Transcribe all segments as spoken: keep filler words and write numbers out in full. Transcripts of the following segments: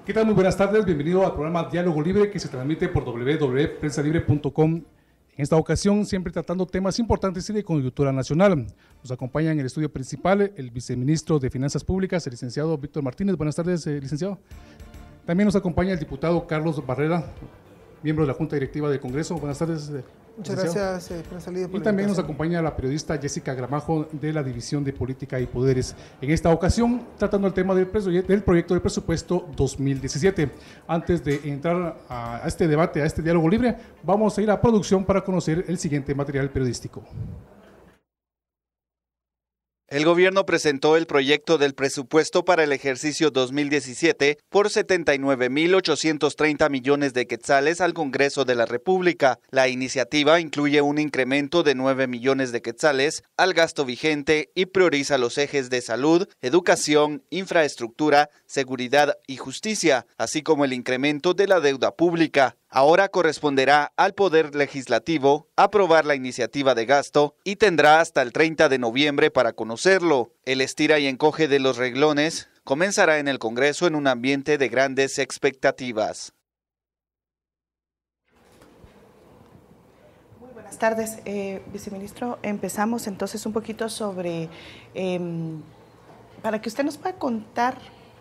¿Qué tal? Muy buenas tardes, bienvenido al programa Diálogo Libre que se transmite por w w w punto prensa libre punto com. En esta ocasión siempre tratando temas importantes y de coyuntura nacional. Nos acompaña en el estudio principal el viceministro de Finanzas Públicas, el licenciado Víctor Martínez. Buenas tardes, eh, licenciado. También nos acompaña el diputado Carlos Barrera, miembro de la Junta Directiva del Congreso. Buenas tardes. Eh, Muchas gracias, eh, Prensa Libre, por y la también nos invitación. acompaña la periodista Jessica Gramajo de la División de Política y Poderes. En esta ocasión, tratando el tema del, del proyecto de presupuesto dos mil diecisiete. Antes de entrar a este debate, a este diálogo libre, vamos a ir a producción para conocer el siguiente material periodístico. El gobierno presentó el proyecto del presupuesto para el ejercicio dos mil diecisiete por setenta y nueve mil ochocientos treinta millones de quetzales al Congreso de la República. La iniciativa incluye un incremento de nueve millones de quetzales al gasto vigente y prioriza los ejes de salud, educación, infraestructura, seguridad y justicia, así como el incremento de la deuda pública. Ahora corresponderá al Poder Legislativo aprobar la iniciativa de gasto y tendrá hasta el treinta de noviembre para conocerlo. El estira y encoge de los renglones comenzará en el Congreso en un ambiente de grandes expectativas. Muy buenas tardes, eh, viceministro. Empezamos entonces un poquito sobre, eh, para que usted nos pueda contar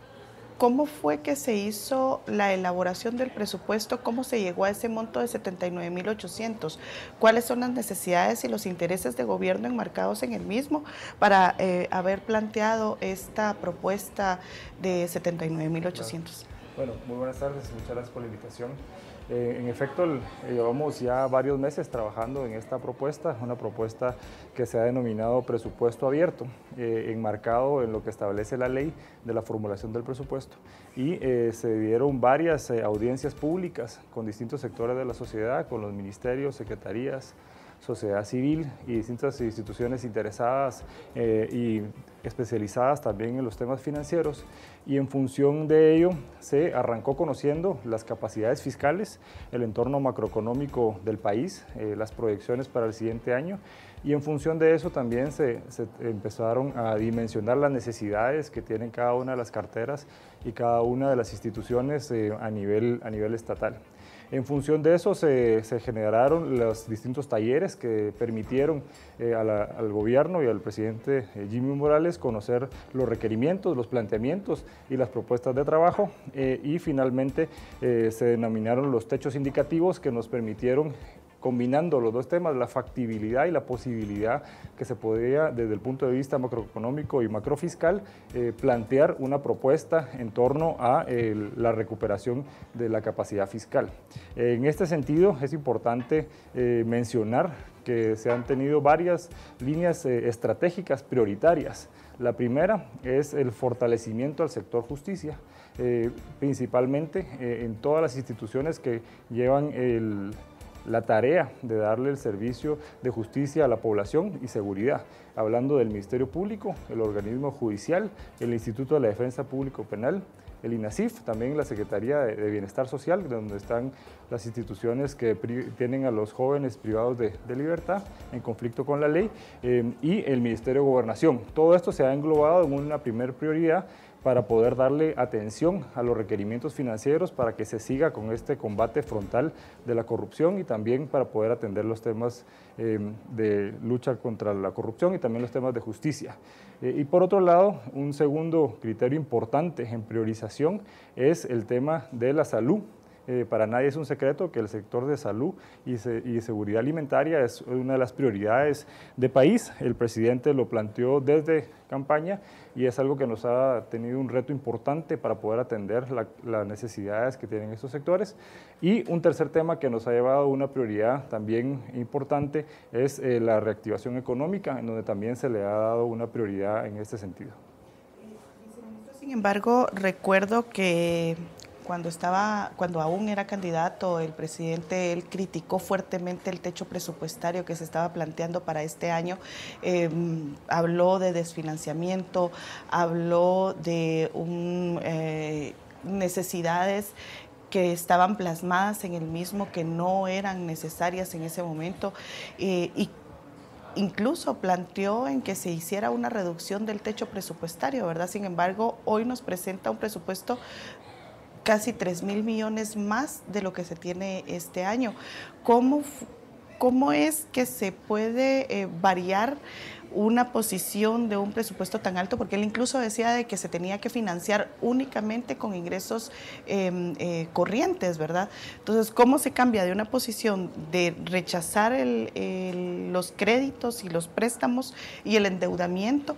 ¿cómo fue que se hizo la elaboración del presupuesto? ¿Cómo se llegó a ese monto de setenta y nueve mil ochocientos? ¿Cuáles son las necesidades y los intereses de gobierno enmarcados en el mismo para eh, haber planteado esta propuesta de setenta y nueve mil ochocientos? Bueno, muy buenas tardes, muchas gracias por la invitación. Eh, en efecto, el, eh, llevamos ya varios meses trabajando en esta propuesta, una propuesta que se ha denominado presupuesto abierto, eh, enmarcado en lo que establece la ley de la formulación del presupuesto. Y eh, se dieron varias eh, audiencias públicas con distintos sectores de la sociedad, con los ministerios, secretarías, sociedad civil y distintas instituciones interesadas eh, y especializadas también en los temas financieros, y en función de ello se arrancó conociendo las capacidades fiscales, el entorno macroeconómico del país, eh, las proyecciones para el siguiente año, y en función de eso también se, se empezaron a dimensionar las necesidades que tienen cada una de las carteras y cada una de las instituciones eh, a nivel, a nivel estatal. En función de eso se, se generaron los distintos talleres que permitieron eh, a la, al gobierno y al presidente eh, Jimmy Morales conocer los requerimientos, los planteamientos y las propuestas de trabajo eh, y finalmente eh, se denominaron los techos indicativos que nos permitieron, combinando los dos temas, la factibilidad y la posibilidad que se podría, desde el punto de vista macroeconómico y macrofiscal, eh, plantear una propuesta en torno a eh, la recuperación de la capacidad fiscal. Eh, en este sentido, es importante eh, mencionar que se han tenido varias líneas eh, estratégicas prioritarias. La primera es el fortalecimiento al sector justicia, eh, principalmente eh, en todas las instituciones que llevan el la tarea de darle el servicio de justicia a la población y seguridad, hablando del Ministerio Público, el organismo judicial, el Instituto de la Defensa Público Penal, el INASIF, también la Secretaría de Bienestar Social, donde están las instituciones que tienen a los jóvenes privados de, de libertad en conflicto con la ley, eh, y el Ministerio de Gobernación. Todo esto se ha englobado en una primera prioridad para poder darle atención a los requerimientos financieros para que se siga con este combate frontal de la corrupción y también para poder atender los temas eh, de lucha contra la corrupción y también los temas de justicia. Eh, y por otro lado, un segundo criterio importante en priorización es el tema de la salud. Eh, para nadie es un secreto que el sector de salud y, se, y seguridad alimentaria es una de las prioridades de país. El presidente lo planteó desde campaña y es algo que nos ha tenido un reto importante para poder atender la, las necesidades que tienen estos sectores. Y un tercer tema que nos ha llevado a una prioridad también importante es eh, la reactivación económica, en donde también se le ha dado una prioridad en este sentido. Sin embargo, recuerdo que Cuando, estaba, cuando aún era candidato, el presidente, él criticó fuertemente el techo presupuestario que se estaba planteando para este año. Eh, habló de desfinanciamiento, habló de un, eh, necesidades que estaban plasmadas en el mismo, que no eran necesarias en ese momento, eh, y incluso planteó en que se hiciera una reducción del techo presupuestario, ¿verdad? Sin embargo, hoy nos presenta un presupuesto casi tres mil millones más de lo que se tiene este año. ¿Cómo, cómo es que se puede eh, variar una posición de un presupuesto tan alto? Porque él incluso decía de que se tenía que financiar únicamente con ingresos eh, eh, corrientes, ¿verdad? Entonces, ¿cómo se cambia de una posición de rechazar el, el, los créditos y los préstamos y el endeudamiento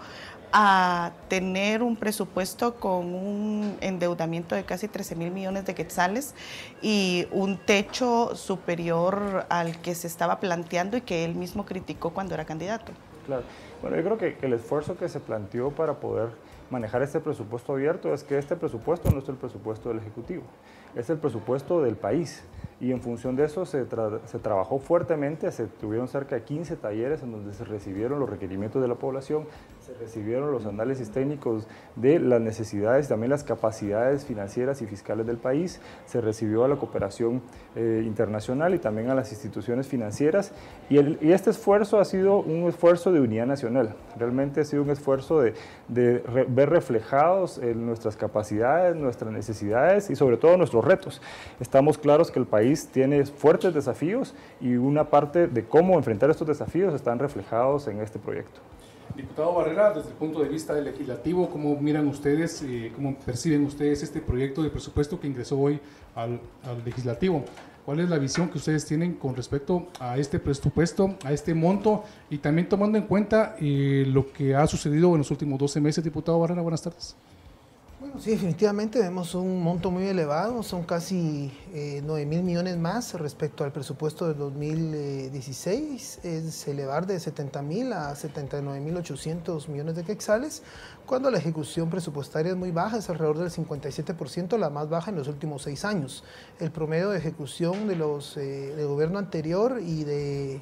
a tener un presupuesto con un endeudamiento de casi trece mil millones de quetzales y un techo superior al que se estaba planteando y que él mismo criticó cuando era candidato? Claro. Bueno, yo creo que, que el esfuerzo que se planteó para poder manejar este presupuesto abierto es que este presupuesto no es el presupuesto del Ejecutivo, es el presupuesto del país. Y en función de eso se, tra se trabajó fuertemente, se tuvieron cerca de quince talleres en donde se recibieron los requerimientos de la población, se recibieron los análisis técnicos de las necesidades y también las capacidades financieras y fiscales del país, se recibió a la cooperación eh, internacional y también a las instituciones financieras, y, el, y este esfuerzo ha sido un esfuerzo de unidad nacional, realmente ha sido un esfuerzo de, de re ver reflejados en nuestras capacidades, nuestras necesidades y sobre todo nuestros retos. Estamos claros que el país tiene fuertes desafíos y una parte de cómo enfrentar estos desafíos están reflejados en este proyecto. Diputado Barrera, desde el punto de vista del legislativo, ¿cómo miran ustedes, eh, cómo perciben ustedes este proyecto de presupuesto que ingresó hoy al, al legislativo? ¿Cuál es la visión que ustedes tienen con respecto a este presupuesto, a este monto y también tomando en cuenta eh, lo que ha sucedido en los últimos doce meses? Diputado Barrera, buenas tardes. Bueno, sí, definitivamente vemos un monto muy elevado, son casi eh, nueve mil millones más respecto al presupuesto de dos mil dieciséis, es elevar de setenta mil a setenta y nueve mil ochocientos millones de quetzales, cuando la ejecución presupuestaria es muy baja, es alrededor del cincuenta y siete por ciento, la más baja en los últimos seis años. El promedio de ejecución de los eh, del gobierno anterior y de... Eh,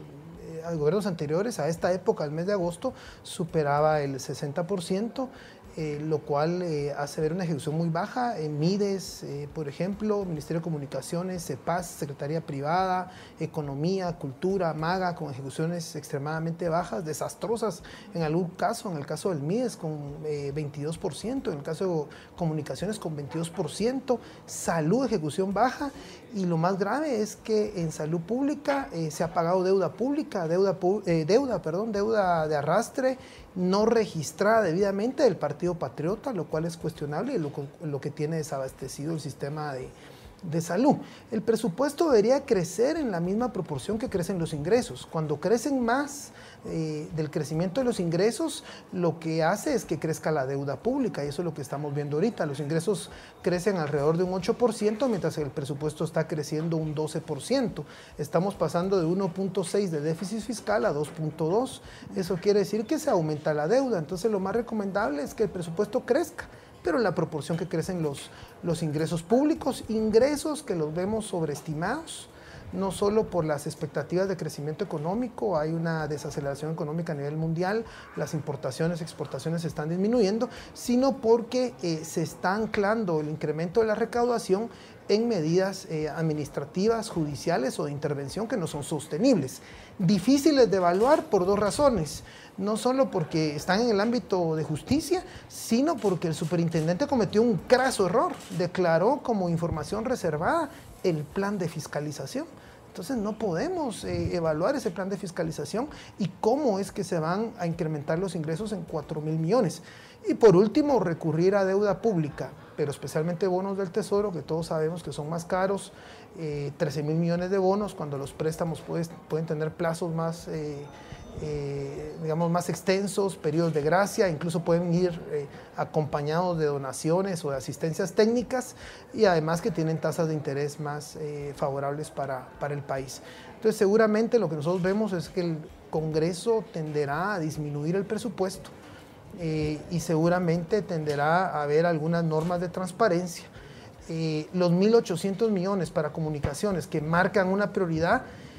a gobiernos anteriores a esta época, al mes de agosto, superaba el sesenta por ciento, eh, lo cual eh, hace ver una ejecución muy baja. En MIDES, eh, por ejemplo, Ministerio de Comunicaciones, CEPAS, Secretaría Privada, Economía, Cultura, MAGA, con ejecuciones extremadamente bajas, desastrosas en algún caso, en el caso del MIDES con eh, veintidós por ciento, en el caso de Comunicaciones con veintidós por ciento, Salud, ejecución baja, y lo más grave es que en salud pública eh, se ha pagado deuda pública, deuda, eh, deuda, perdón, deuda de arrastre no registrada debidamente del Partido Patriota, lo cual es cuestionable y lo, lo que tiene desabastecido el sistema de, de salud. El presupuesto debería crecer en la misma proporción que crecen los ingresos. Cuando crecen más eh, del crecimiento de los ingresos, lo que hace es que crezca la deuda pública, y eso es lo que estamos viendo ahorita. Los ingresos crecen alrededor de un ocho por ciento, mientras el presupuesto está creciendo un doce por ciento. Estamos pasando de uno punto seis de déficit fiscal a dos punto dos. Eso quiere decir que se aumenta la deuda. Entonces, lo más recomendable es que el presupuesto crezca, pero en la proporción que crecen los, los ingresos públicos, ingresos que los vemos sobreestimados, no solo por las expectativas de crecimiento económico, hay una desaceleración económica a nivel mundial, las importaciones, exportaciones se están disminuyendo, sino porque eh, se está anclando el incremento de la recaudación en medidas eh, administrativas, judiciales o de intervención que no son sostenibles. Difíciles de evaluar por dos razones, no solo porque están en el ámbito de justicia, sino porque el superintendente cometió un craso error, declaró como información reservada el plan de fiscalización. Entonces no podemos eh, evaluar ese plan de fiscalización y cómo es que se van a incrementar los ingresos en cuatro mil millones. Y por último, recurrir a deuda pública, pero especialmente bonos del Tesoro, que todos sabemos que son más caros, eh, trece mil millones de bonos, cuando los préstamos pueden, pueden tener plazos más, eh, eh, digamos, más extensos, periodos de gracia, incluso pueden ir eh, acompañados de donaciones o de asistencias técnicas, y además que tienen tasas de interés más eh, favorables para, para el país. Entonces, seguramente lo que nosotros vemos es que el Congreso tenderá a disminuir el presupuesto, Eh, y seguramente tenderá a haber algunas normas de transparencia. Eh, los mil ochocientos millones para comunicaciones que marcan una prioridad,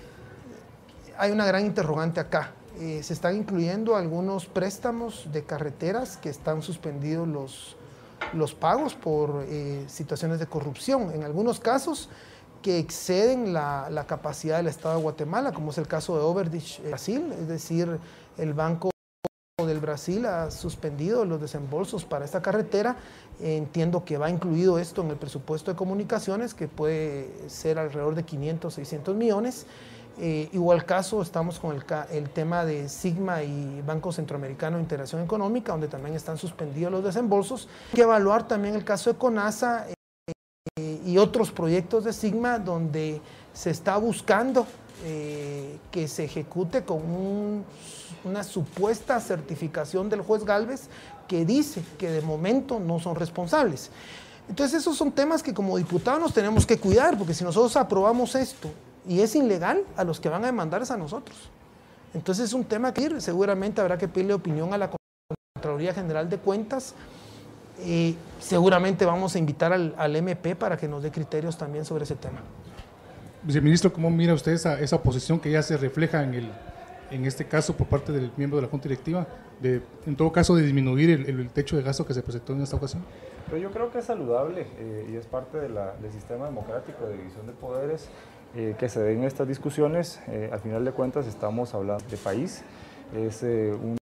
hay una gran interrogante acá. Eh, se están incluyendo algunos préstamos de carreteras que están suspendidos los, los pagos por eh, situaciones de corrupción, en algunos casos que exceden la, la capacidad del Estado de Guatemala, como es el caso de Overditch Brasil, es decir, el banco del Brasil ha suspendido los desembolsos para esta carretera. Entiendo que va incluido esto en el presupuesto de comunicaciones, que puede ser alrededor de quinientos, seiscientos millones. Eh, igual caso, estamos con el, el tema de Sigma y Banco Centroamericano de Integración Económica, donde también están suspendidos los desembolsos. Hay que evaluar también el caso de CONASA eh, y otros proyectos de Sigma, donde se está buscando eh, que se ejecute con un, una supuesta certificación del juez Gálvez, que dice que de momento no son responsables. Entonces esos son temas que como diputados nos tenemos que cuidar, porque si nosotros aprobamos esto y es ilegal, a los que van a demandar es a nosotros. Entonces es un tema que seguramente habrá que pedirle opinión a la Contraloría General de Cuentas. Eh, seguramente vamos a invitar al, al M P para que nos dé criterios también sobre ese tema. Viceministro, ¿cómo mira usted esa, esa posición que ya se refleja en, el, en este caso por parte del miembro de la Junta Directiva, de, en todo caso, de disminuir el, el techo de gasto que se presentó en esta ocasión? Pero yo creo que es saludable eh, y es parte de la, del sistema democrático de división de poderes eh, que se den estas discusiones. Eh, al final de cuentas estamos hablando de país, es eh, un,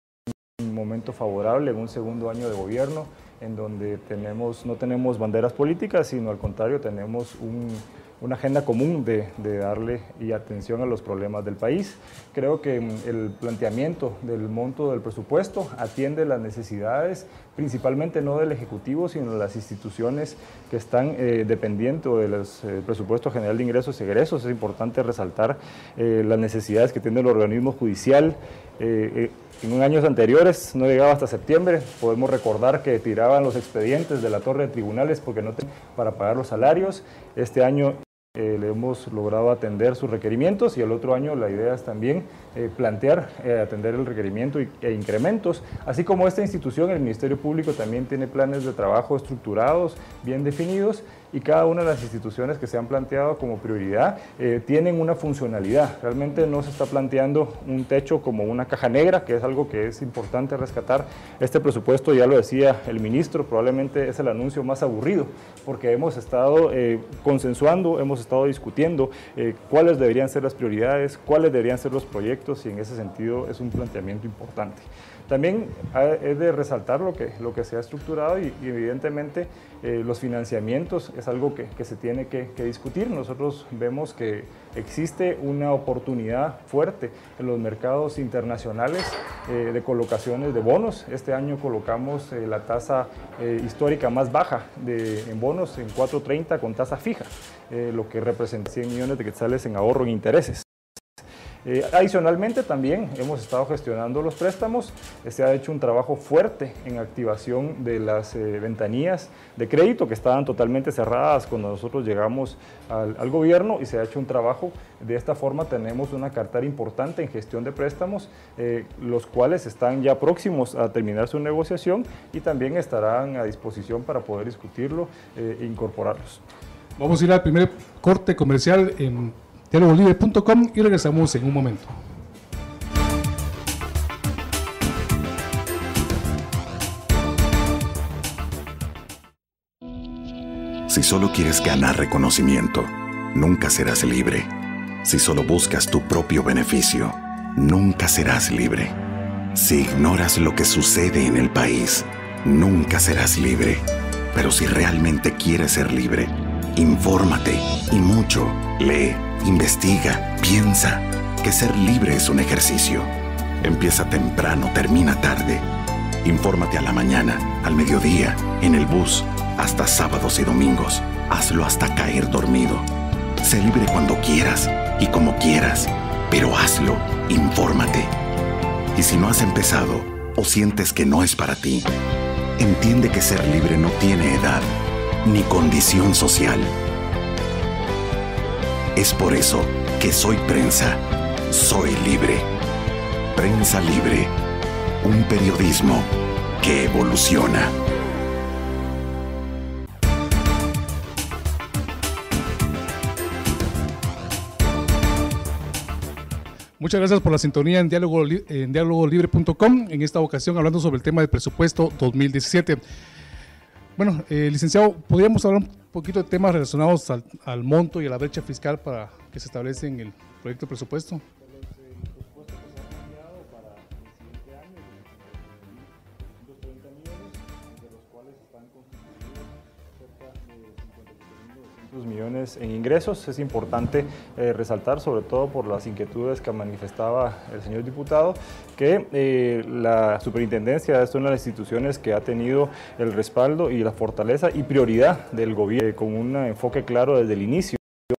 un momento favorable en un segundo año de gobierno en donde tenemos, no tenemos banderas políticas, sino al contrario tenemos un, una agenda común de, de darle y atención a los problemas del país. Creo que el planteamiento del monto del presupuesto atiende las necesidades, principalmente no del Ejecutivo, sino de las instituciones que están eh, dependientes del eh, presupuesto general de ingresos y egresos. Es importante resaltar eh, las necesidades que tiene el organismo judicial. Eh, eh, en años anteriores no llegaba hasta septiembre, podemos recordar que tiraban los expedientes de la torre de tribunales porque no tenían para pagar los salarios. Este año Eh, le hemos logrado atender sus requerimientos y el otro año la idea es también eh, plantear, eh, atender el requerimiento y, e incrementos, así como esta institución, el Ministerio Público también tiene planes de trabajo estructurados, bien definidos, y cada una de las instituciones que se han planteado como prioridad eh, tienen una funcionalidad. Realmente no se está planteando un techo como una caja negra, que es algo que es importante rescatar. Este presupuesto, ya lo decía el ministro, probablemente es el anuncio más aburrido, porque hemos estado eh, consensuando, hemos estado discutiendo eh, cuáles deberían ser las prioridades, cuáles deberían ser los proyectos, y en ese sentido es un planteamiento importante. También es de resaltar lo que, lo que se ha estructurado y, y evidentemente eh, los financiamientos es algo que, que se tiene que, que discutir. Nosotros vemos que existe una oportunidad fuerte en los mercados internacionales eh, de colocaciones de bonos. Este año colocamos eh, la tasa eh, histórica más baja de, en bonos en cuatro treinta con tasa fija, eh, lo que representa cien millones de quetzales en ahorro en intereses. Eh, adicionalmente también hemos estado gestionando los préstamos, eh, se ha hecho un trabajo fuerte en activación de las eh, ventanillas de crédito que estaban totalmente cerradas cuando nosotros llegamos al, al gobierno, y se ha hecho un trabajo. De esta forma tenemos una cartera importante en gestión de préstamos, eh, los cuales están ya próximos a terminar su negociación y también estarán a disposición para poder discutirlo eh, e incorporarlos. Vamos a ir al primer corte comercial en diálogo libre punto com y regresamos en un momento. Si solo quieres ganar reconocimiento, nunca serás libre. Si solo buscas tu propio beneficio, nunca serás libre. Si ignoras lo que sucede en el país, nunca serás libre. Pero si realmente quieres ser libre, infórmate y mucho. Lee, investiga, piensa, que ser libre es un ejercicio. Empieza temprano, termina tarde. Infórmate a la mañana, al mediodía, en el bus, hasta sábados y domingos. Hazlo hasta caer dormido. Sé libre cuando quieras y como quieras, pero hazlo, infórmate. Y si no has empezado o sientes que no es para ti, entiende que ser libre no tiene edad ni condición social. Es por eso que soy prensa, soy libre. Prensa Libre, un periodismo que evoluciona. Muchas gracias por la sintonía en diálogo, en diálogo libre punto com, en esta ocasión hablando sobre el tema del presupuesto dos mil diecisiete. Bueno, eh, licenciado, ¿podríamos hablar un poquito de temas relacionados al, al monto y a la brecha fiscal para que se establece en el proyecto de presupuesto? reducciones en ingresos. Es importante eh, resaltar, sobre todo por las inquietudes que manifestaba el señor diputado, que eh, la superintendencia es una de las instituciones que ha tenido el respaldo y la fortaleza y prioridad del gobierno, eh, con un enfoque claro desde el inicio.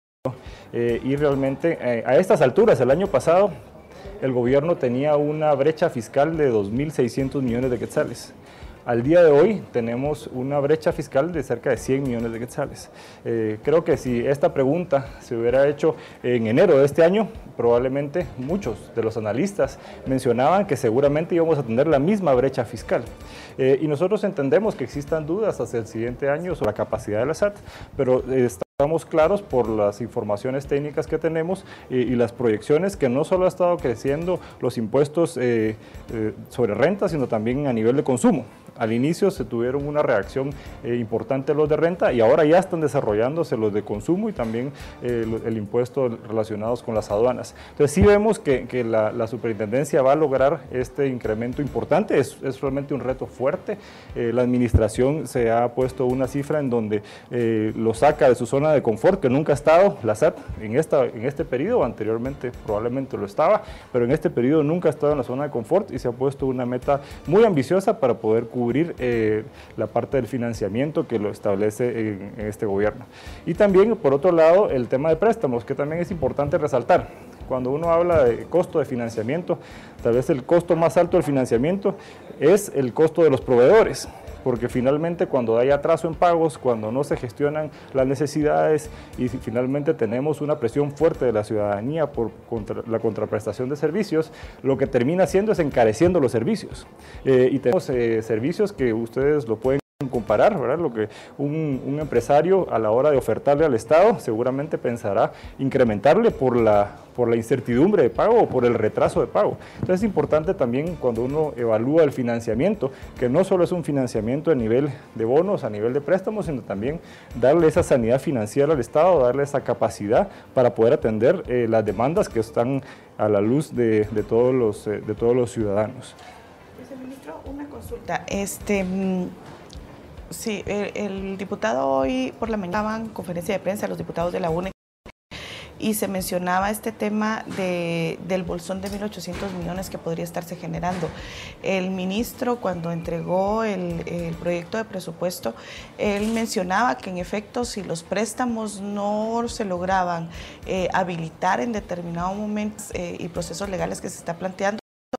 Eh, y realmente eh, a estas alturas, el año pasado, el gobierno tenía una brecha fiscal de dos mil seiscientos millones de quetzales. Al día de hoy tenemos una brecha fiscal de cerca de cien millones de quetzales. Eh, creo que si esta pregunta se hubiera hecho en enero de este año, probablemente muchos de los analistas mencionaban que seguramente íbamos a tener la misma brecha fiscal. Eh, y nosotros entendemos que existan dudas hasta el siguiente año sobre la capacidad de la S A T, pero eh, estamos claros por las informaciones técnicas que tenemos eh, y las proyecciones que no solo ha estado creciendo los impuestos eh, eh, sobre renta, sino también a nivel de consumo. Al inicio se tuvieron una reacción eh, importante los de renta y ahora ya están desarrollándose los de consumo y también eh, el impuesto relacionados con las aduanas. Entonces sí vemos que, que la, la superintendencia va a lograr este incremento importante, es, es realmente un reto fuerte. Eh, la administración se ha puesto una cifra en donde eh, lo saca de su zona de confort, que nunca ha estado la S A T en, esta, en este periodo, anteriormente probablemente lo estaba, pero en este periodo nunca ha estado en la zona de confort y se ha puesto una meta muy ambiciosa para poder cubrir cubrir eh, la parte del financiamiento que lo establece en, en este gobierno. Y también, por otro lado, el tema de préstamos, que también es importante resaltar. Cuando uno habla de costo de financiamiento, tal vez el costo más alto del financiamiento es el costo de los proveedores, porque finalmente cuando hay atraso en pagos, cuando no se gestionan las necesidades y si finalmente tenemos una presión fuerte de la ciudadanía por contra, la contraprestación de servicios, lo que termina haciendo es encareciendo los servicios. Eh, y tenemos eh, servicios que ustedes lo pueden comparar, ¿verdad? Lo que un, un empresario a la hora de ofertarle al Estado seguramente pensará incrementarle por la, por la incertidumbre de pago o por el retraso de pago. Entonces es importante también cuando uno evalúa el financiamiento, que no solo es un financiamiento a nivel de bonos, a nivel de préstamos, sino también darle esa sanidad financiera al Estado, darle esa capacidad para poder atender eh, las demandas que están a la luz de, de, todos, los, eh, de todos los ciudadanos. Viceministro, una consulta. Este... Sí, el, el diputado hoy por la mañana estaba en conferencia de prensa, los diputados de la U N E, y se mencionaba este tema de, del bolsón de mil ochocientos millones que podría estarse generando. El ministro, cuando entregó el, el proyecto de presupuesto, él mencionaba que en efecto si los préstamos no se lograban eh, habilitar en determinados momentos eh, y procesos legales que se está planteando,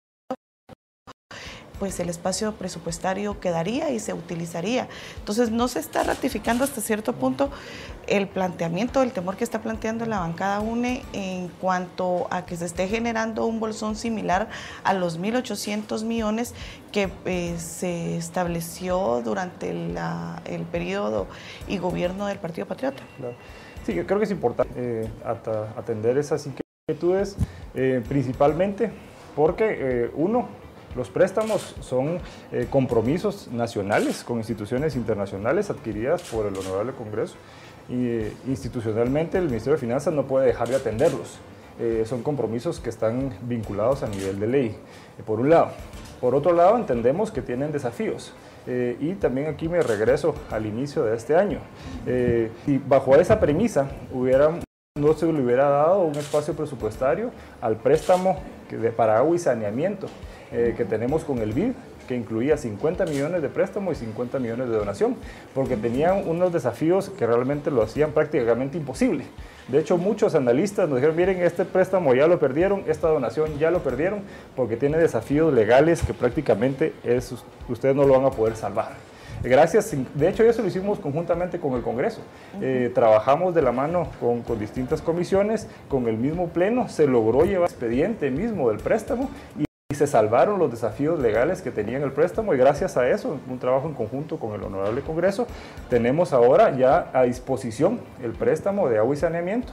pues el espacio presupuestario quedaría y se utilizaría. Entonces no se está ratificando hasta cierto punto el planteamiento, el temor que está planteando la bancada U N E en cuanto a que se esté generando un bolsón similar a los mil ochocientos millones que eh, se estableció durante la, el periodo y gobierno del Partido Patriota. Claro. Sí, yo creo que es importante eh, atender esas inquietudes, eh, principalmente porque eh, uno, los préstamos son eh, compromisos nacionales con instituciones internacionales adquiridas por el Honorable Congreso y eh, institucionalmente el Ministerio de Finanzas no puede dejar de atenderlos. Eh, son compromisos que están vinculados a nivel de ley, eh, por un lado. Por otro lado, entendemos que tienen desafíos. Eh, y también aquí me regreso al inicio de este año. Eh, y bajo esa premisa hubieran, no se le hubiera dado un espacio presupuestario al préstamo que de, para agua y saneamiento eh, que tenemos con el B I D, que incluía cincuenta millones de préstamo y cincuenta millones de donación, porque tenían unos desafíos que realmente lo hacían prácticamente imposible. De hecho, muchos analistas nos dijeron, miren, este préstamo ya lo perdieron, esta donación ya lo perdieron, porque tiene desafíos legales que prácticamente es, ustedes no lo van a poder salvar. Gracias, de hecho eso lo hicimos conjuntamente con el Congreso. Eh, trabajamos de la mano con, con distintas comisiones, con el mismo pleno, se logró llevar el expediente mismo del préstamo y Y se salvaron los desafíos legales que tenía el préstamo y gracias a eso, un trabajo en conjunto con el Honorable Congreso, tenemos ahora ya a disposición el préstamo de agua y saneamiento.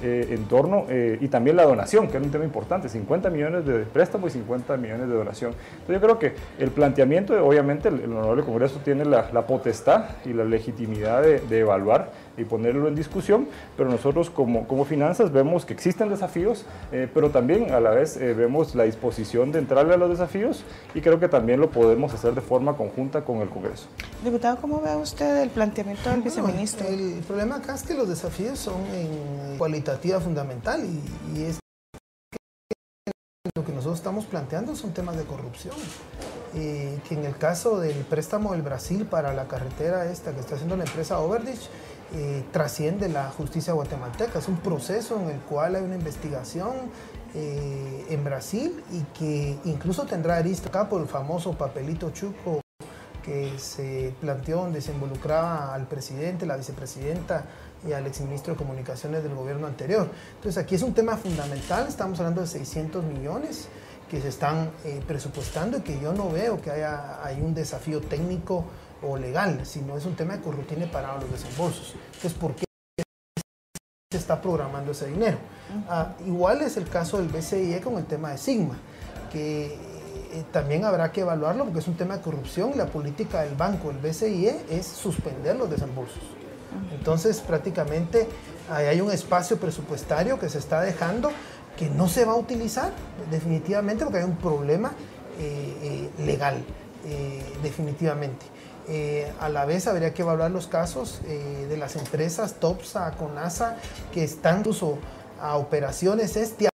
eh, en torno, eh, y también la donación, que era un tema importante, cincuenta millones de préstamo y cincuenta millones de donación. Entonces yo creo que el planteamiento, obviamente el, el Honorable Congreso tiene la, la potestad y la legitimidad de, de evaluar y ponerlo en discusión, pero nosotros como, como finanzas vemos que existen desafíos, eh, pero también a la vez eh, vemos la disposición de entrarle a los desafíos y creo que también lo podemos hacer de forma conjunta con el Congreso. Diputado, ¿cómo ve usted el planteamiento del Bueno, viceministro? El problema acá es que los desafíos son en cualitativa fundamental y, y es que lo que nosotros estamos planteando son temas de corrupción. Eh, que en el caso del préstamo del Brasil para la carretera esta que está haciendo la empresa Overditch, Eh, trasciende la justicia guatemalteca. Es un proceso en el cual hay una investigación eh, en Brasil y que incluso tendrá arista acá por el famoso papelito chuco que se planteó, donde se involucraba al presidente, la vicepresidenta y al exministro de Comunicaciones del gobierno anterior. Entonces aquí es un tema fundamental, estamos hablando de seiscientos millones que se están eh, presupuestando y que yo no veo que haya hay un desafío técnico o legal, sino es un tema de corrupción y parado los desembolsos. Entonces, ¿por qué se está programando ese dinero? Ah, igual es el caso del B C I E con el tema de Sigma, que eh, también habrá que evaluarlo porque es un tema de corrupción y la política del banco, el B C I E, es suspender los desembolsos. Entonces, prácticamente ahí hay un espacio presupuestario que se está dejando que no se va a utilizar definitivamente porque hay un problema eh, eh, legal, eh, definitivamente. Eh, a la vez habría que evaluar los casos eh, de las empresas Topsa, Conasa, que están incluso a operaciones este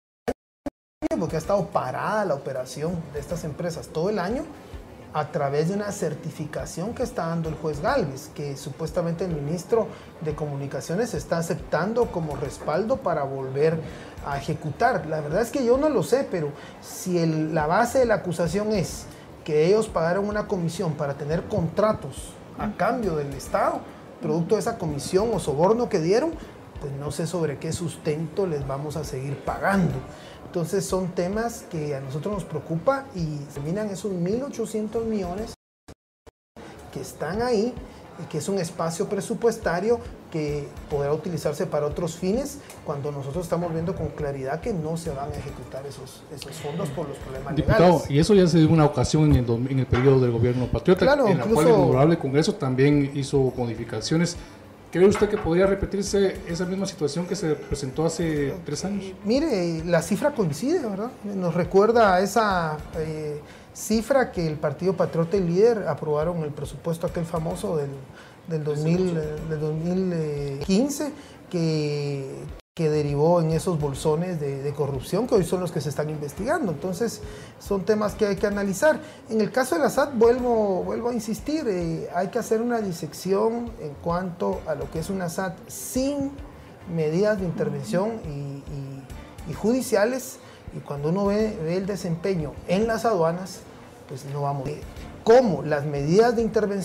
año, porque ha estado parada la operación de estas empresas todo el año, a través de una certificación que está dando el juez Gálvez, que supuestamente el ministro de Comunicaciones está aceptando como respaldo para volver a ejecutar. La verdad es que yo no lo sé, pero si el, la base de la acusación es que ellos pagaron una comisión para tener contratos a cambio del Estado, producto de esa comisión o soborno que dieron, pues no sé sobre qué sustento les vamos a seguir pagando. Entonces son temas que a nosotros nos preocupa y terminan esos mil ochocientos millones que están ahí y que es un espacio presupuestario que podrá utilizarse para otros fines cuando nosotros estamos viendo con claridad que no se van a ejecutar esos, esos fondos por los problemas Diputado, legales. Y eso ya se dio una ocasión en el, en el periodo del gobierno patriota, claro, en incluso, la cual el honorable Congreso también hizo modificaciones. ¿Cree usted que podría repetirse esa misma situación que se presentó hace tres años? Mire, la cifra coincide, ¿verdad? Nos recuerda a esa eh, cifra que el Partido Patriota y Líder aprobaron el presupuesto aquel famoso del, del, dos mil, del dos mil quince, que, que derivó en esos bolsones de, de corrupción que hoy son los que se están investigando. Entonces, son temas que hay que analizar. En el caso de la S A T, vuelvo, vuelvo a insistir, eh, hay que hacer una disección en cuanto a lo que es una S A T sin medidas de intervención y, y, y judiciales, y cuando uno ve, ve el desempeño en las aduanas, pues no vamos a ver cómo las medidas de intervención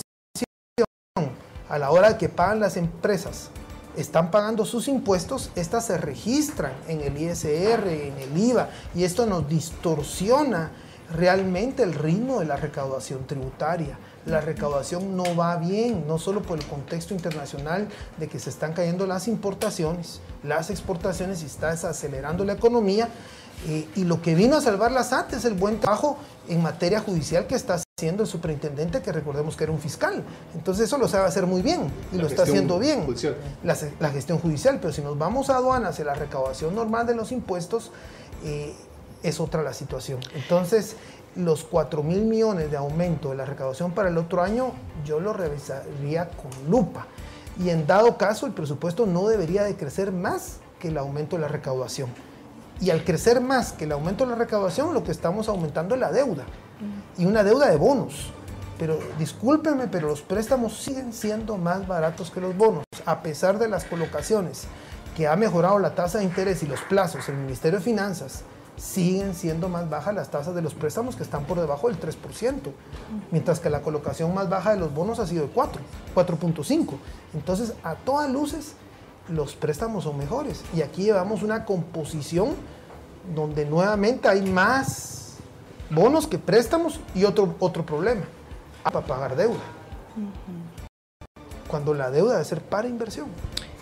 a la hora de que pagan las empresas están pagando sus impuestos, estas se registran en el I S R, en el I V A, y esto nos distorsiona realmente el ritmo de la recaudación tributaria. La recaudación no va bien, no solo por el contexto internacional de que se están cayendo las importaciones, las exportaciones y está desacelerando la economía, eh, y lo que vino a salvar la S A T es el buen trabajo en materia judicial que está haciendo el superintendente, que recordemos que era un fiscal. Entonces eso lo sabe hacer muy bien y la lo está haciendo bien, la, la gestión judicial. Pero si nos vamos a aduanas y la recaudación normal de los impuestos, eh, es otra la situación. Entonces, los cuatro mil millones de aumento de la recaudación para el otro año, yo lo revisaría con lupa. Y en dado caso, el presupuesto no debería de crecer más que el aumento de la recaudación. Y al crecer más que el aumento de la recaudación, lo que estamos aumentando es la deuda. Y una deuda de bonos. Pero discúlpenme, pero los préstamos siguen siendo más baratos que los bonos, a pesar de las colocaciones que ha mejorado la tasa de interés y los plazos. El Ministerio de Finanzas siguen siendo más bajas las tasas de los préstamos, que están por debajo del tres por ciento, mientras que la colocación más baja de los bonos ha sido de cuatro, cuatro punto cinco. Entonces, a todas luces, los préstamos son mejores. Y aquí llevamos una composición donde nuevamente hay más bonos que préstamos y otro, otro problema, para pagar deuda. Cuando la deuda debe ser para inversión,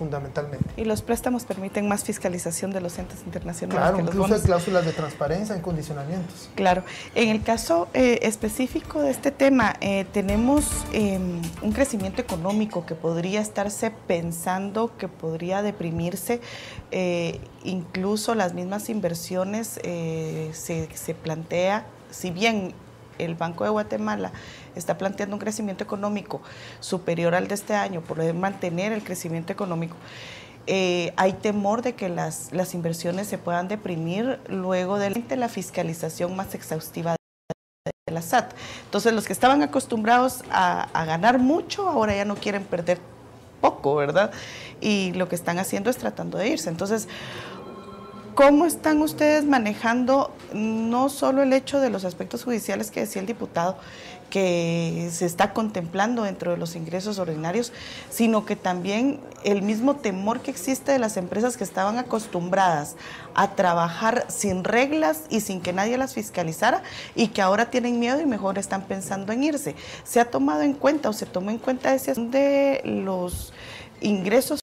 fundamentalmente. Y los préstamos permiten más fiscalización de los entes internacionales. Claro, que los incluso bonos. hay cláusulas de transparencia en condicionamientos. Claro. En el caso eh, específico de este tema, eh, tenemos eh, un crecimiento económico que podría estarse pensando, que podría deprimirse, eh, incluso las mismas inversiones eh, se, se plantea, si bien el Banco de Guatemala está planteando un crecimiento económico superior al de este año, por poder mantener el crecimiento económico, eh, hay temor de que las, las inversiones se puedan deprimir luego de la fiscalización más exhaustiva de la S A T. Entonces, los que estaban acostumbrados a, a ganar mucho, ahora ya no quieren perder poco, ¿verdad? Y lo que están haciendo es tratando de irse. Entonces, ¿cómo están ustedes manejando no solo el hecho de los aspectos judiciales que decía el diputado, que se está contemplando dentro de los ingresos ordinarios, sino que también el mismo temor que existe de las empresas que estaban acostumbradas a trabajar sin reglas y sin que nadie las fiscalizara y que ahora tienen miedo y mejor están pensando en irse? ¿Se ha tomado en cuenta o se tomó en cuenta ese asunto de los ingresos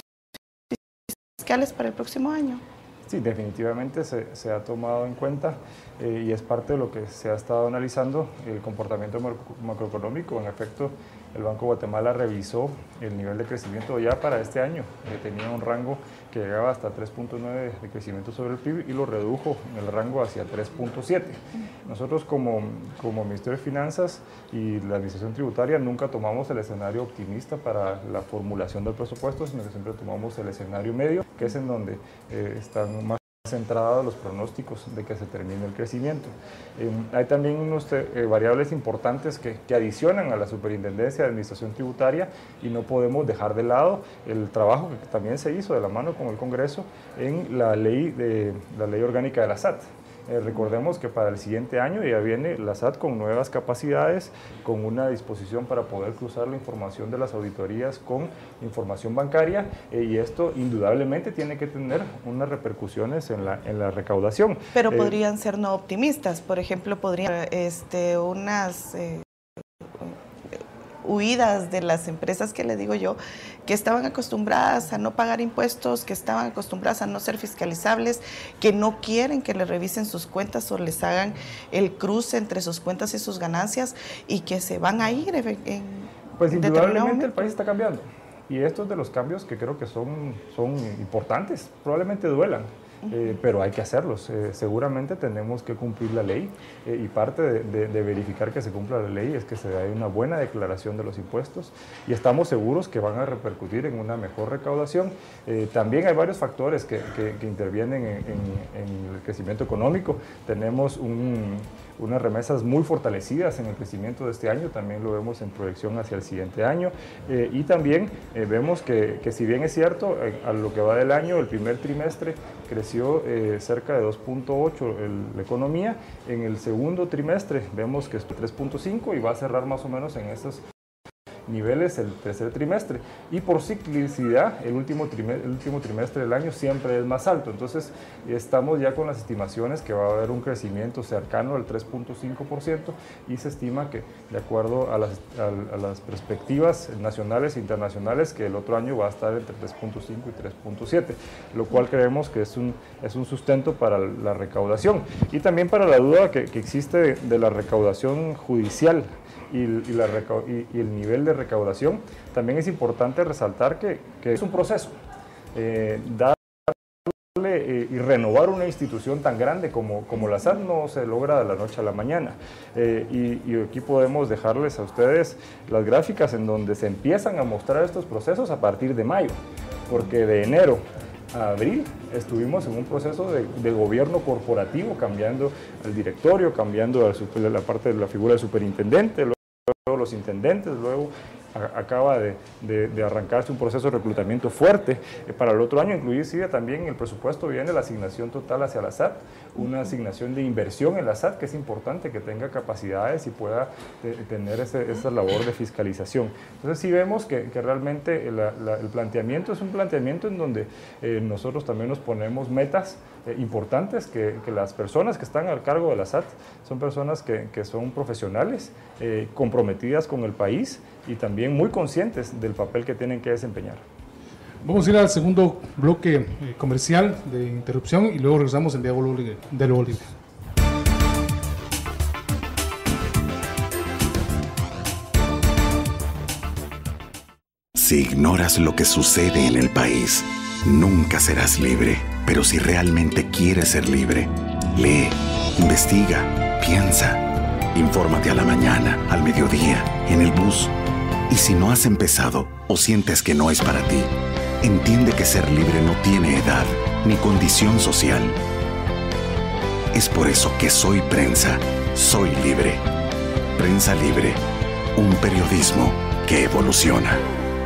fiscales para el próximo año? Sí, definitivamente se, se ha tomado en cuenta eh, y es parte de lo que se ha estado analizando, el comportamiento macroeconómico. En efecto, el Banco de Guatemala revisó el nivel de crecimiento ya para este año, que tenía un rango que llegaba hasta tres punto nueve de crecimiento sobre el P I B y lo redujo en el rango hacia tres punto siete. Nosotros como, como Ministerio de Finanzas y la Administración Tributaria nunca tomamos el escenario optimista para la formulación del presupuesto, sino que siempre tomamos el escenario medio, que es en donde eh, están más centrados los pronósticos de que se termine el crecimiento. Eh, hay también unas eh, variables importantes que, que adicionan a la Superintendencia de Administración Tributaria y no podemos dejar de lado el trabajo que también se hizo de la mano con el Congreso en la ley, de, la ley orgánica de la S A T. Eh, recordemos que para el siguiente año ya viene la S A T con nuevas capacidades, con una disposición para poder cruzar la información de las auditorías con información bancaria eh, y esto indudablemente tiene que tener unas repercusiones en la, en la recaudación. Pero eh, podrían ser no optimistas, por ejemplo, podrían este, unas... Eh, huidas de las empresas que le digo yo, que estaban acostumbradas a no pagar impuestos, que estaban acostumbradas a no ser fiscalizables, que no quieren que les revisen sus cuentas o les hagan el cruce entre sus cuentas y sus ganancias y que se van a ir en, en Pues indudablemente el país está cambiando y estos de los cambios que creo que son, son importantes, probablemente duelan. Eh, pero hay que hacerlos. Eh, seguramente tenemos que cumplir la ley eh, y parte de, de, de verificar que se cumpla la ley es que se dé una buena declaración de los impuestos y estamos seguros que van a repercutir en una mejor recaudación. Eh, también hay varios factores que, que, que intervienen en, en, en el crecimiento económico. Tenemos un, unas remesas muy fortalecidas en el crecimiento de este año, también lo vemos en proyección hacia el siguiente año eh, y también eh, vemos que, que si bien es cierto, eh, a lo que va del año, el primer trimestre creció eh, cerca de dos punto ocho la economía, en el segundo trimestre vemos que es tres punto cinco y va a cerrar más o menos en esos niveles el tercer trimestre y por ciclicidad el último, trimestre, el último trimestre del año siempre es más alto, entonces estamos ya con las estimaciones que va a haber un crecimiento cercano al tres punto cinco por ciento y se estima que de acuerdo a las, a, a las perspectivas nacionales e internacionales que el otro año va a estar entre tres punto cinco y tres punto siete, lo cual creemos que es un, es un sustento para la recaudación y también para la duda que, que existe de, de la recaudación judicial. Y, y, la y, y el nivel de recaudación, también es importante resaltar que, que es un proceso. Eh, darle eh, y renovar una institución tan grande como, como la S A T no se logra de la noche a la mañana. Eh, y, y aquí podemos dejarles a ustedes las gráficas en donde se empiezan a mostrar estos procesos a partir de mayo, porque de enero a abril estuvimos en un proceso de, de gobierno corporativo, cambiando el directorio, cambiando la, la parte de la figura del superintendente, luego los intendentes, luego a, acaba de, de, de arrancarse un proceso de reclutamiento fuerte eh, para el otro año, inclusive también en el presupuesto viene la asignación total hacia la S A T, una asignación de inversión en la S A T que es importante que tenga capacidades y pueda de, tener ese, esa labor de fiscalización. Entonces sí vemos que, que realmente la, la, el planteamiento es un planteamiento en donde eh, nosotros también nos ponemos metas eh, importantes, que, que las personas que están al cargo de la S A T son personas que, que son profesionales, eh, comprometidas con el país y también muy conscientes del papel que tienen que desempeñar. Vamos a ir al segundo bloque eh, comercial de interrupción y luego regresamos en Diálogo Libre. Diálogo Libre. Si ignoras lo que sucede en el país, nunca serás libre. Pero si realmente quieres ser libre, lee, investiga, piensa. Infórmate a la mañana, al mediodía, en el bus. Y si no has empezado o sientes que no es para ti, entiende que ser libre no tiene edad ni condición social. Es por eso que Soy Prensa, soy libre. Prensa Libre, un periodismo que evoluciona.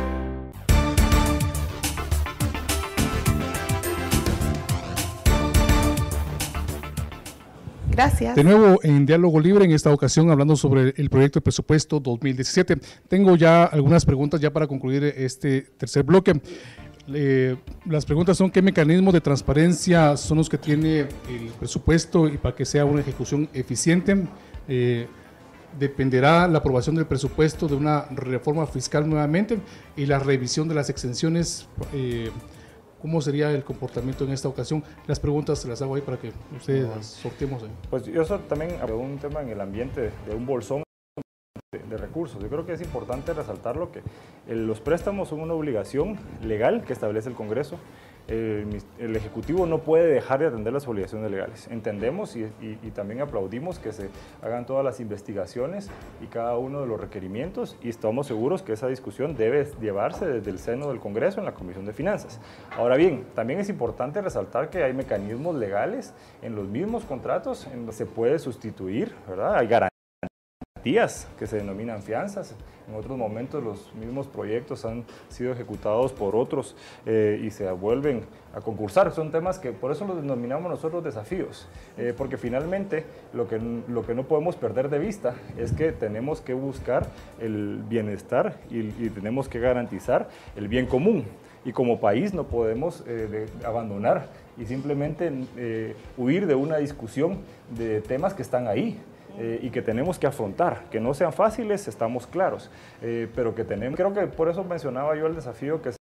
Gracias. De nuevo en Diálogo Libre, en esta ocasión hablando sobre el proyecto de presupuesto dos mil diecisiete. Tengo ya algunas preguntas ya para concluir este tercer bloque. Eh, las preguntas son: ¿qué mecanismos de transparencia son los que tiene el presupuesto y para que sea una ejecución eficiente? Eh, ¿Dependerá la aprobación del presupuesto de una reforma fiscal nuevamente y la revisión de las exenciones? Eh, ¿Cómo sería el comportamiento en esta ocasión? Las preguntas se las hago ahí para que ustedes las sorteemos ahí. Pues yo eso también hablo de un tema en el ambiente de un bolsón de, de recursos. Yo creo que es importante resaltarlo que el, los préstamos son una obligación legal que establece el Congreso. El, el Ejecutivo no puede dejar de atender las obligaciones legales. Entendemos y, y, y también aplaudimos que se hagan todas las investigaciones y cada uno de los requerimientos, y estamos seguros que esa discusión debe llevarse desde el seno del Congreso en la Comisión de Finanzas. Ahora bien, también es importante resaltar que hay mecanismos legales en los mismos contratos en donde se puede sustituir, ¿verdad? Hay garantías que se denominan fianzas. En otros momentos los mismos proyectos han sido ejecutados por otros eh, y se vuelven a concursar. Son temas que por eso los denominamos nosotros desafíos, eh, porque finalmente lo que, lo que no podemos perder de vista es que tenemos que buscar el bienestar y, y tenemos que garantizar el bien común. Y como país no podemos eh, de, abandonar y simplemente eh, huir de una discusión de temas que están ahí. Eh, y que tenemos que afrontar, que no sean fáciles, estamos claros, eh, pero que tenemos, creo que por eso mencionaba yo el desafío que se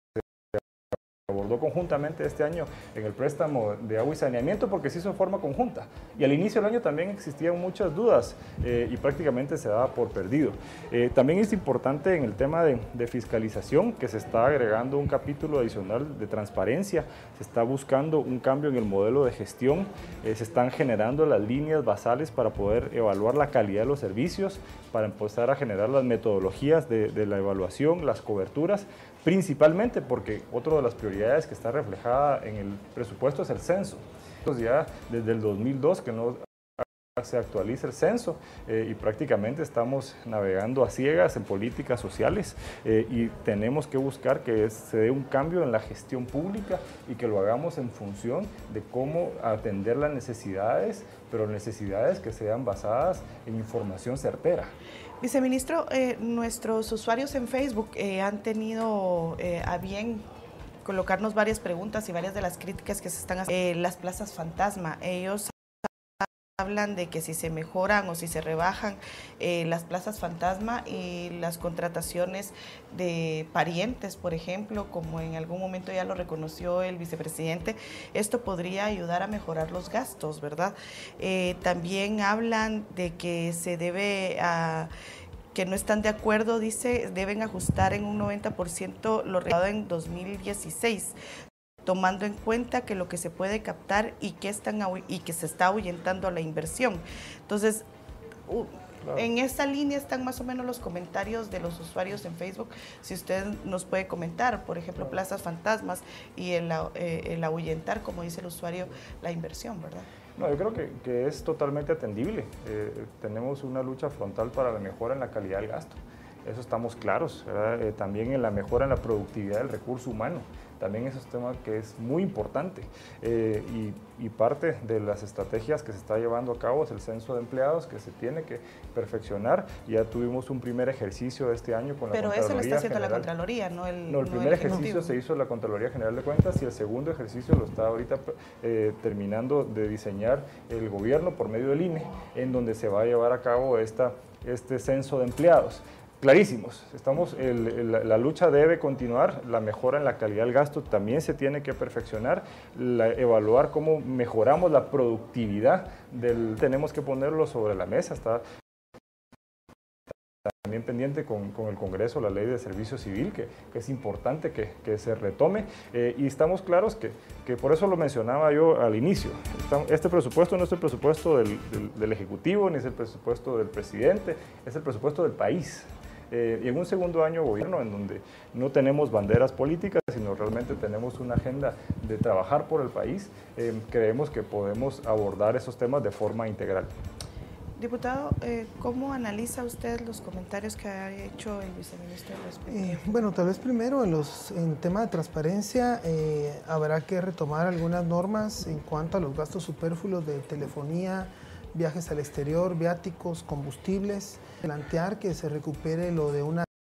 abordó conjuntamente este año en el préstamo de agua y saneamiento, porque se hizo de forma conjunta, y al inicio del año también existían muchas dudas eh, y prácticamente se daba por perdido. Eh, también es importante en el tema de, de fiscalización que se está agregando un capítulo adicional de transparencia, se está buscando un cambio en el modelo de gestión, eh, se están generando las líneas basales para poder evaluar la calidad de los servicios, para empezar a generar las metodologías de, de la evaluación, las coberturas, principalmente porque otra de las prioridades que está reflejada en el presupuesto es el censo. Entonces ya desde el dos mil dos que no se actualiza el censo eh, y prácticamente estamos navegando a ciegas en políticas sociales eh, y tenemos que buscar que es, se dé un cambio en la gestión pública y que lo hagamos en función de cómo atender las necesidades, pero necesidades que sean basadas en información certera. Viceministro, eh, nuestros usuarios en Facebook eh, han tenido eh, a bien colocarnos varias preguntas y varias de las críticas que se están haciendo. Eh, las plazas fantasma, ellos hablan de que si se mejoran o si se rebajan eh, las plazas fantasma y las contrataciones de parientes, por ejemplo, como en algún momento ya lo reconoció el vicepresidente, esto podría ayudar a mejorar los gastos, ¿verdad? Eh, también hablan de que se debe a... que no están de acuerdo, dice, deben ajustar en un noventa por ciento lo recaudado en dos mil dieciséis, tomando en cuenta que lo que se puede captar y que, están, y que se está ahuyentando a la inversión. Entonces, uh, claro. En esta línea están más o menos los comentarios de los usuarios en Facebook. Si usted nos puede comentar, por ejemplo, claro. Plazas fantasmas y el, eh, el ahuyentar, como dice el usuario, la inversión, ¿verdad? No, yo creo que, que es totalmente atendible. Eh, tenemos una lucha frontal para la mejora en la calidad del gasto. Eso estamos claros, ¿verdad? Eh, también en la mejora en la productividad del recurso humano. También ese es un tema que es muy importante eh, y, y parte de las estrategias que se está llevando a cabo es el censo de empleados que se tiene que perfeccionar. Ya tuvimos un primer ejercicio este año con la Pero Contraloría eso lo está haciendo General. La Contraloría, no el No, el no primer el ejercicio se hizo la Contraloría General de Cuentas y el segundo ejercicio lo está ahorita eh, terminando de diseñar el gobierno por medio del I N E, en donde se va a llevar a cabo esta, este censo de empleados. clarísimos. Estamos, el, el, la lucha debe continuar, la mejora en la calidad del gasto también se tiene que perfeccionar, la, evaluar cómo mejoramos la productividad, del, tenemos que ponerlo sobre la mesa. Está también pendiente con, con el Congreso la ley de servicio civil, que, que es importante que, que se retome, eh, y estamos claros que, que por eso lo mencionaba yo al inicio, este presupuesto no es el presupuesto del, del, del Ejecutivo, ni es el presupuesto del presidente, es el presupuesto del país. Eh, y en un segundo año de gobierno en donde no tenemos banderas políticas, sino realmente tenemos una agenda de trabajar por el país, eh, creemos que podemos abordar esos temas de forma integral. Diputado, eh, ¿cómo analiza usted los comentarios que ha hecho el viceministro al respecto? Eh, bueno, tal vez primero en los en tema de transparencia eh, habrá que retomar algunas normas en cuanto a los gastos superfluos de telefonía, viajes al exterior, viáticos, combustibles, plantear que se recupere lo de una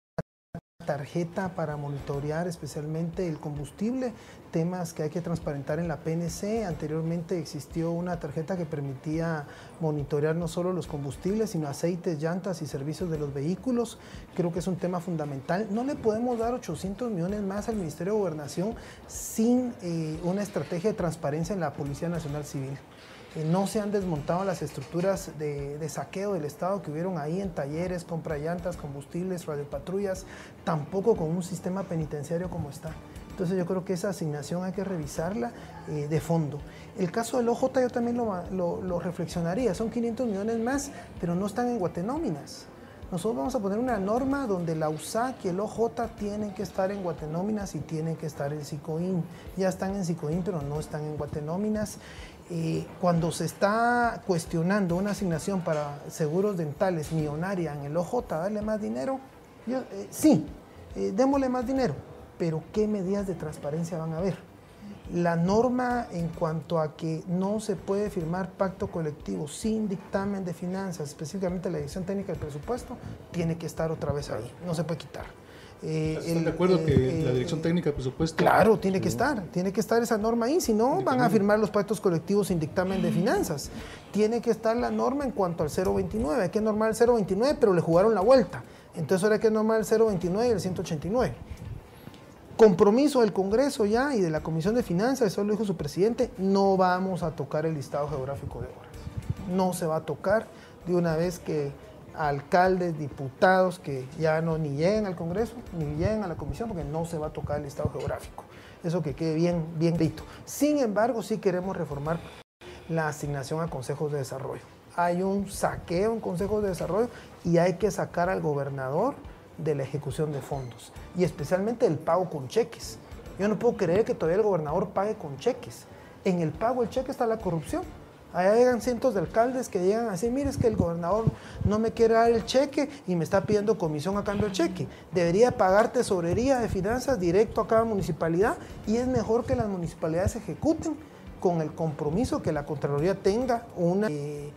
tarjeta para monitorear especialmente el combustible, temas que hay que transparentar en la P N C. Anteriormente existió una tarjeta que permitía monitorear no solo los combustibles, sino aceites, llantas y servicios de los vehículos. Creo que es un tema fundamental. No le podemos dar ochocientos millones más al Ministerio de Gobernación sin eh, una estrategia de transparencia en la Policía Nacional Civil. Eh, no se han desmontado las estructuras de, de saqueo del Estado que hubieron ahí en talleres, compra de llantas, combustibles, radiopatrullas, tampoco con un sistema penitenciario como está. Entonces yo creo que esa asignación hay que revisarla eh, de fondo. El caso del O J yo también lo, lo, lo reflexionaría, son quinientos millones más, pero no están en guatenóminas. Nosotros vamos a poner una norma donde la U S A C y el O J tienen que estar en guatenóminas y tienen que estar en SICOIN. Ya están en SICOIN, pero no están en guatenóminas. Eh, cuando se está cuestionando una asignación para seguros dentales millonaria en el O J, darle más dinero, yo, eh, sí, eh, démosle más dinero, pero ¿qué medidas de transparencia van a haber? La norma en cuanto a que no se puede firmar pacto colectivo sin dictamen de finanzas, específicamente la Dirección Técnica del Presupuesto, tiene que estar otra vez ahí, no se puede quitar. Eh, ¿Están el, de acuerdo eh, que la Dirección Técnica del Presupuesto? Claro, tiene que estar, tiene que estar esa norma ahí, si no van a firmar los pactos colectivos sin dictamen de finanzas. Tiene que estar la norma en cuanto al cero veintinueve, hay que normar el cero veintinueve, pero le jugaron la vuelta, entonces ahora hay que normar el cero veintinueve y el ciento ochenta y nueve. Compromiso del Congreso ya y de la Comisión de Finanzas, eso lo dijo su presidente, no vamos a tocar el listado geográfico de obras, no se va a tocar de una vez que alcaldes, diputados que ya no ni lleguen al Congreso, ni lleguen a la Comisión, porque no se va a tocar el listado geográfico. Eso que quede bien, bien clarito. Sin embargo, sí queremos reformar la asignación a consejos de desarrollo. Hay un saqueo en consejos de desarrollo y hay que sacar al gobernador de la ejecución de fondos, y especialmente el pago con cheques. Yo no puedo creer que todavía el gobernador pague con cheques. En el pago del cheque está la corrupción. Allá llegan cientos de alcaldes que llegan a decir, mire, es que el gobernador no me quiere dar el cheque y me está pidiendo comisión a cambio del cheque. Debería pagar tesorería de finanzas directo a cada municipalidad, y es mejor que las municipalidades ejecuten con el compromiso que la Contraloría tenga una, eh,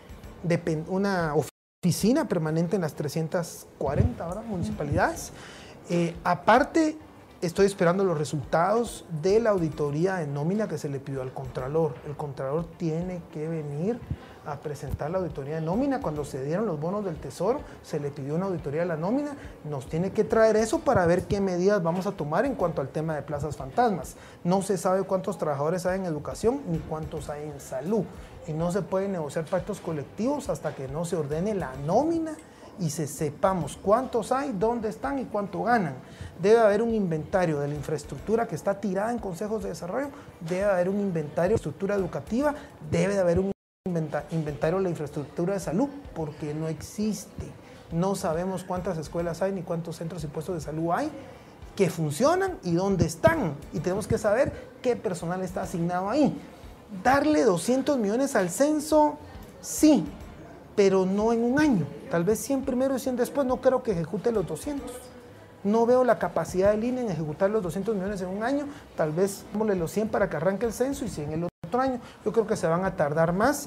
una oficina permanente en las trescientas cuarenta ¿verdad? municipalidades. Eh, aparte, estoy esperando los resultados de la auditoría de nómina que se le pidió al Contralor. El Contralor tiene que venir a presentar la auditoría de nómina. Cuando se dieron los bonos del Tesoro, se le pidió una auditoría de la nómina. Nos tiene que traer eso para ver qué medidas vamos a tomar en cuanto al tema de plazas fantasmas. No se sabe cuántos trabajadores hay en educación ni cuántos hay en salud. Y no se pueden negociar pactos colectivos hasta que no se ordene la nómina y se sepamos cuántos hay, dónde están y cuánto ganan. Debe haber un inventario de la infraestructura que está tirada en consejos de desarrollo, debe haber un inventario de estructura educativa, debe de haber un inventario de la infraestructura de salud, porque no existe. No sabemos cuántas escuelas hay ni cuántos centros y puestos de salud hay que funcionan y dónde están. Y tenemos que saber qué personal está asignado ahí. Darle doscientos millones al censo, sí, pero no en un año. Tal vez cien primero y cien después. No creo que ejecute los doscientos. No veo la capacidad del I N E en ejecutar los doscientos millones en un año. Tal vez démosle los cien para que arranque el censo y cien el otro año. Yo creo que se van a tardar más.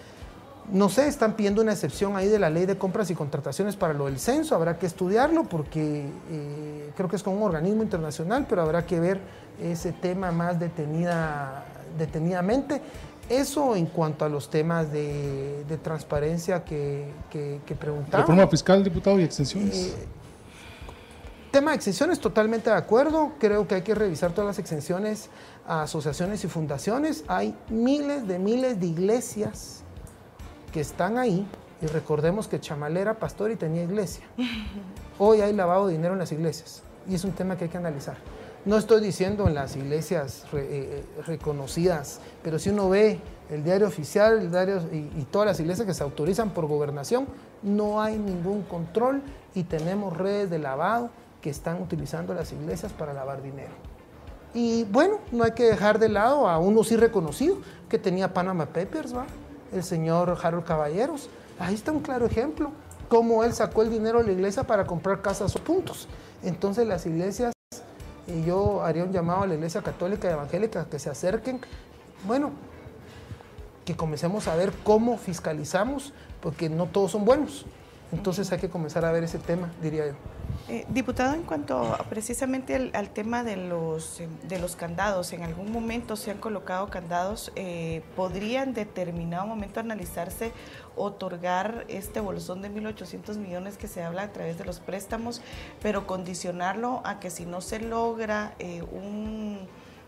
No sé, están pidiendo una excepción ahí de la ley de compras y contrataciones para lo del censo. Habrá que estudiarlo porque eh, creo que es con un organismo internacional, pero habrá que ver ese tema más detenida, detenidamente. Eso en cuanto a los temas de, de transparencia que, que, que preguntaba. ¿Reforma fiscal, diputado, y extensiones? Eh, tema de exenciones, totalmente de acuerdo. Creo que hay que revisar todas las exenciones a asociaciones y fundaciones. Hay miles de miles de iglesias que están ahí. Y recordemos que Chamalé era pastor y tenía iglesia. Hoy hay lavado de dinero en las iglesias. Y es un tema que hay que analizar. No estoy diciendo en las iglesias re, eh, reconocidas, pero si uno ve el diario oficial el diario, y, y todas las iglesias que se autorizan por gobernación, no hay ningún control y tenemos redes de lavado que están utilizando las iglesias para lavar dinero. Y bueno, no hay que dejar de lado a uno sí reconocido, que tenía Panama Papers, ¿va? El señor Harold Caballeros. Ahí está un claro ejemplo, cómo él sacó el dinero de la iglesia para comprar casas o puntos. Entonces las iglesias, y yo haría un llamado a la iglesia católica y evangélica que se acerquen, bueno, que comencemos a ver cómo fiscalizamos, porque no todos son buenos. Entonces hay que comenzar a ver ese tema, diría yo. Eh, diputado, en cuanto a, precisamente al, al tema de los, de los candados, en algún momento se han colocado candados, eh, ¿podrían en determinado momento analizarse otorgar este bolsón de mil ochocientos millones que se habla a través de los préstamos, pero condicionarlo a que si no se logra eh, un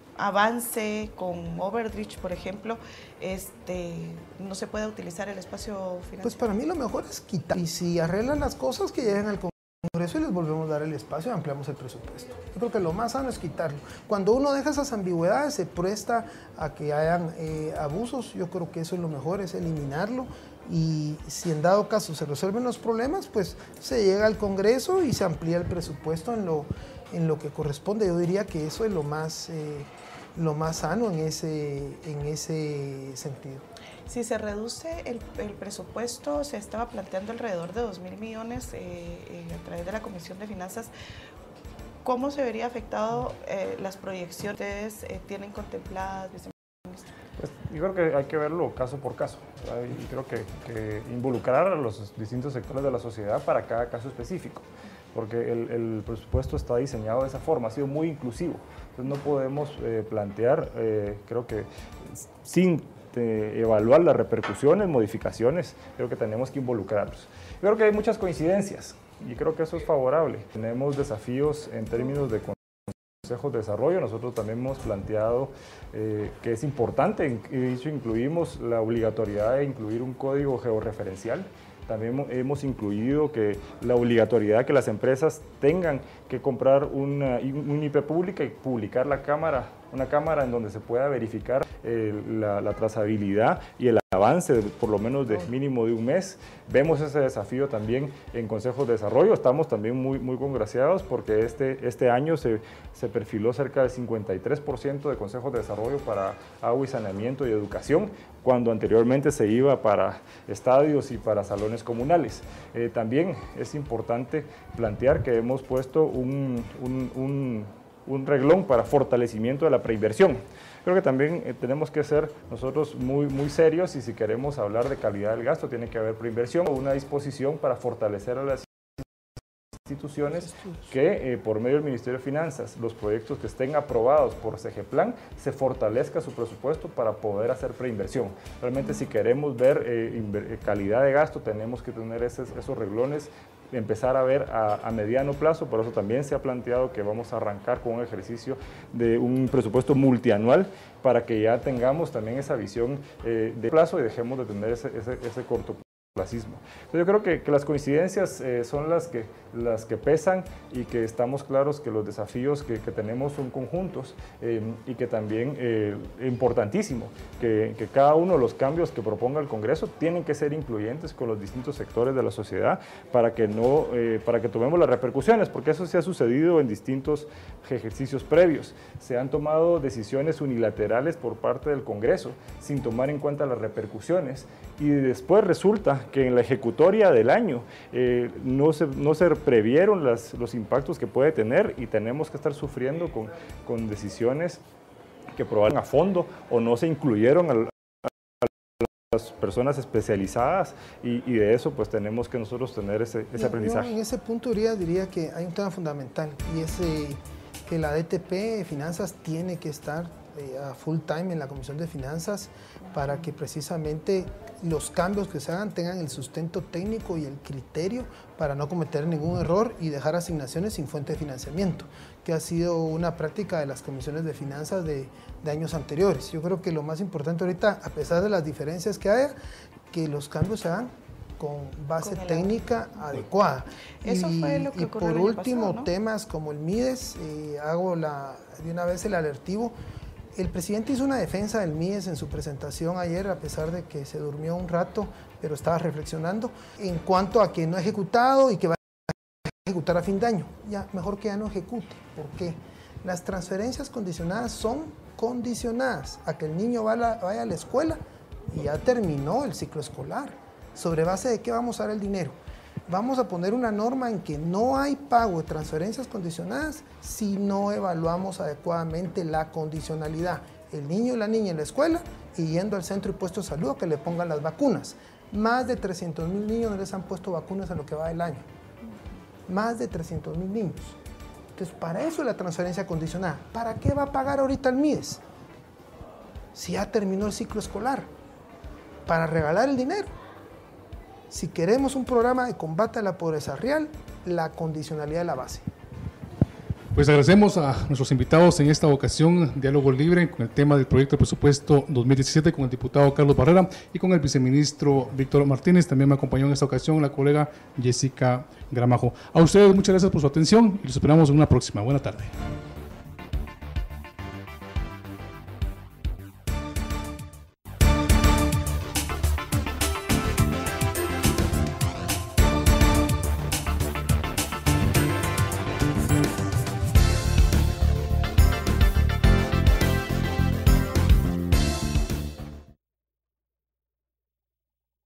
avance con Overdreach, por ejemplo, este, no se puede utilizar el espacio financiero? Pues para mí lo mejor es quitar. Y si arreglan las cosas, que lleguen al Congreso y les volvemos a dar el espacio y ampliamos el presupuesto. Yo creo que lo más sano es quitarlo. Cuando uno deja esas ambigüedades, se presta a que hayan eh, abusos. Yo creo que eso es lo mejor, es eliminarlo. Y si en dado caso se resuelven los problemas, pues se llega al Congreso y se amplía el presupuesto en lo, en lo que corresponde. Yo diría que eso es lo más, eh, lo más sano en ese, en ese sentido. Si se reduce el, el presupuesto, se estaba planteando alrededor de dos mil millones eh, eh, a través de la Comisión de Finanzas. ¿Cómo se vería afectado eh, las proyecciones que ustedes eh, tienen contempladas, viceministro? Pues, yo creo que hay que verlo caso por caso, ¿verdad? Y creo que, que involucrar a los distintos sectores de la sociedad para cada caso específico, porque el, el presupuesto está diseñado de esa forma, ha sido muy inclusivo. Entonces no podemos eh, plantear, eh, creo que sin de evaluar las repercusiones, modificaciones, creo que tenemos que involucrarlos. Yo creo que hay muchas coincidencias y creo que eso es favorable. Tenemos desafíos en términos de consejos de desarrollo. Nosotros también hemos planteado eh, que es importante, y de hecho incluimos la obligatoriedad de incluir un código georreferencial. También hemos incluido que la obligatoriedad que las empresas tengan que comprar una, un I P pública y publicar la cámara, una cámara en donde se pueda verificar eh, la, la trazabilidad y el avance de, por lo menos de mínimo de un mes. Vemos ese desafío también en consejos de desarrollo. Estamos también muy, muy congraciados porque este, este año se, se perfiló cerca del cincuenta y tres por ciento de consejos de desarrollo para agua y saneamiento y educación, cuando anteriormente se iba para estadios y para salones comunales. Eh, también es importante plantear que hemos puesto un, un, un, un reglón para fortalecimiento de la preinversión. Creo que también eh, tenemos que ser nosotros muy, muy serios y si queremos hablar de calidad del gasto tiene que haber preinversión o una disposición para fortalecer a las instituciones que eh, por medio del Ministerio de Finanzas, los proyectos que estén aprobados por Segeplan, se fortalezca su presupuesto para poder hacer preinversión. Realmente si queremos ver eh, calidad de gasto tenemos que tener esos, esos reglones, empezar a ver a, a mediano plazo. Por eso también se ha planteado que vamos a arrancar con un ejercicio de un presupuesto multianual para que ya tengamos también esa visión eh, de plazo y dejemos de tener ese, ese, ese corto placismo. Entonces yo creo que, que las coincidencias eh, son las que, las que pesan y que estamos claros que los desafíos que, que tenemos son conjuntos eh, y que también es eh, importantísimo que, que cada uno de los cambios que proponga el Congreso tienen que ser incluyentes con los distintos sectores de la sociedad para que, no, eh, para que tomemos las repercusiones, porque eso se ha sucedido en distintos ejercicios previos. Se han tomado decisiones unilaterales por parte del Congreso sin tomar en cuenta las repercusiones y después resulta que en la ejecutoria del año eh, no, se, no se previeron las, los impactos que puede tener y tenemos que estar sufriendo con, con decisiones que probablemente a fondo o no se incluyeron al, a las personas especializadas y, y de eso pues tenemos que nosotros tener ese, ese aprendizaje. Yo en ese punto diría, diría que hay un tema fundamental y es eh, que la D T P Finanzas tiene que estar eh, a full time en la Comisión de Finanzas para que precisamente los cambios que se hagan tengan el sustento técnico y el criterio para no cometer ningún error y dejar asignaciones sin fuente de financiamiento, que ha sido una práctica de las comisiones de finanzas de, de años anteriores. Yo creo que lo más importante ahorita, a pesar de las diferencias que haya, que los cambios se hagan con base con técnica adecuada. Eso y, fue lo que y ocurrió por el año último, pasado, ¿no? temas como el MIDES, eh, hago la, de una vez el alertivo. El presidente hizo una defensa del MIDES en su presentación ayer, a pesar de que se durmió un rato, pero estaba reflexionando en cuanto a que no ha ejecutado y que va a ejecutar a fin de año. Ya, mejor que ya no ejecute. ¿Por qué? Las transferencias condicionadas son condicionadas a que el niño vaya a la, vaya a la escuela y ya terminó el ciclo escolar. ¿Sobre base de qué vamos a dar el dinero? Vamos a poner una norma en que no hay pago de transferencias condicionadas si no evaluamos adecuadamente la condicionalidad. El niño y la niña en la escuela y yendo al centro y puesto de salud a que le pongan las vacunas. Más de trescientos mil niños no les han puesto vacunas en lo que va del año. Más de trescientos mil niños. Entonces, para eso es la transferencia condicionada. ¿Para qué va a pagar ahorita el MIDES? Si ya terminó el ciclo escolar. Para regalar el dinero. Si queremos un programa de combate a la pobreza real, la condicionalidad es la base. Pues agradecemos a nuestros invitados en esta ocasión, Diálogo Libre, con el tema del proyecto de presupuesto dos mil diecisiete, con el diputado Carlos Barrera y con el viceministro Víctor Martínez. También me acompañó en esta ocasión la colega Jessica Gramajo. A ustedes muchas gracias por su atención y los esperamos en una próxima. Buena tarde.